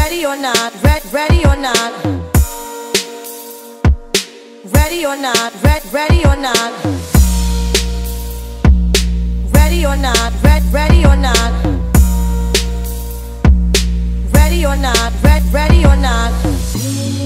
Ready or not, ready or not. Ready or not, ready or not. Ready or not, ready or not. Ready or not, ready or not.